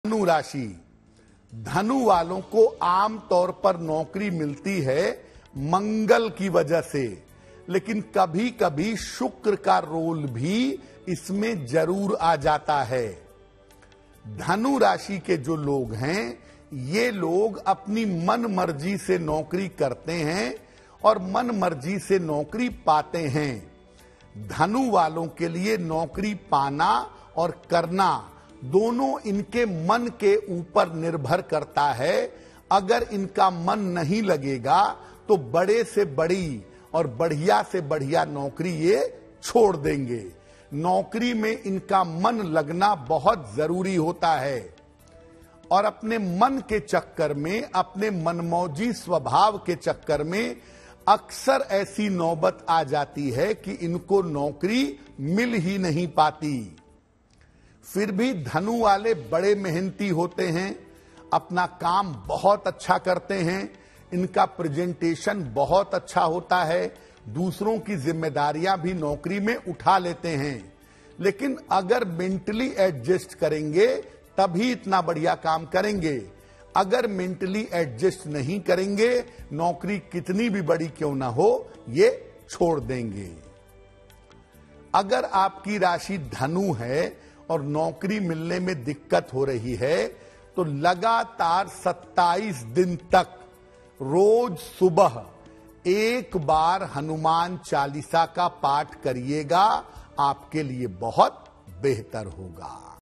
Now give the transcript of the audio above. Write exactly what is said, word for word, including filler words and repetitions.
धनु राशि। धनु वालों को आमतौर पर नौकरी मिलती है मंगल की वजह से, लेकिन कभी कभी शुक्र का रोल भी इसमें जरूर आ जाता है। धनु राशि के जो लोग हैं, ये लोग अपनी मन मर्जी से नौकरी करते हैं और मन मर्जी से नौकरी पाते हैं। धनु वालों के लिए नौकरी पाना और करना दोनों इनके मन के ऊपर निर्भर करता है। अगर इनका मन नहीं लगेगा तो बड़े से बड़ी और बढ़िया से बढ़िया नौकरी ये छोड़ देंगे। नौकरी में इनका मन लगना बहुत जरूरी होता है और अपने मन के चक्कर में, अपने मनमौजी स्वभाव के चक्कर में अक्सर ऐसी नौबत आ जाती है कि इनको नौकरी मिल ही नहीं पाती। फिर भी धनु वाले बड़े मेहनती होते हैं, अपना काम बहुत अच्छा करते हैं, इनका प्रेजेंटेशन बहुत अच्छा होता है, दूसरों की जिम्मेदारियां भी नौकरी में उठा लेते हैं। लेकिन अगर मेंटली एडजस्ट करेंगे तभी इतना बढ़िया काम करेंगे। अगर मेंटली एडजस्ट नहीं करेंगे, नौकरी कितनी भी बड़ी क्यों ना हो, ये छोड़ देंगे। अगर आपकी राशि धनु है और नौकरी मिलने में दिक्कत हो रही है, तो लगातार सत्ताईस दिन तक रोज सुबह एक बार हनुमान चालीसा का पाठ करिएगा, आपके लिए बहुत बेहतर होगा।